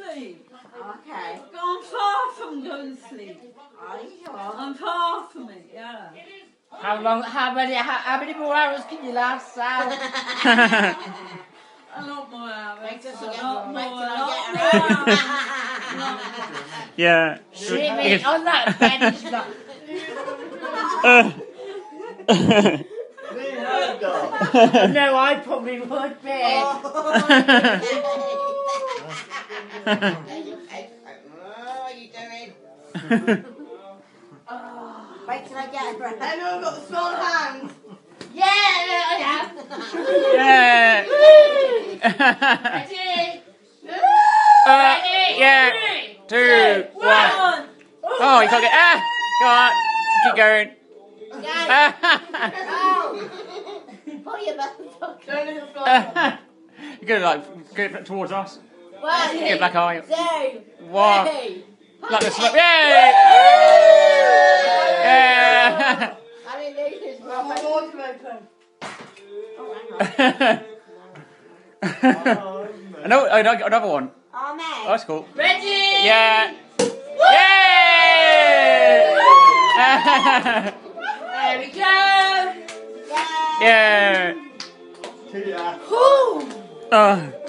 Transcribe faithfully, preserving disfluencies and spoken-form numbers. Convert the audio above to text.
sleep. Okay. I'm far from going to sleep. Are you sure? I'm far from it, yeah. How long, how many, how, how many more hours can you last, Sal? A lot more hours. Wait till A she gets lot wait more, till a I lot get more around. hours. Yeah. Jimmy, on that bed is not... No, I probably would be. What are you doing? Wait till I get around. Anyone got the strong hands? Yeah, I have. Yeah. Ready? Uh, Ready? yeah. Three, Two, two, one. Oh, you can't get. Ah, go on. Keep going. Pull your motherfucker. Don't hit the floor. You're gonna like get it towards us. One, Get black eye. two, One. three. Like the slip. Yay! Yeah. I didn't lose this My one. door's open. Oh, hang on. Another, another one. Oh, Oh, Meg. that's cool. Ready? Yeah. Yay! There we go. Yeah. Yeah. Yeah. Whew. Oh.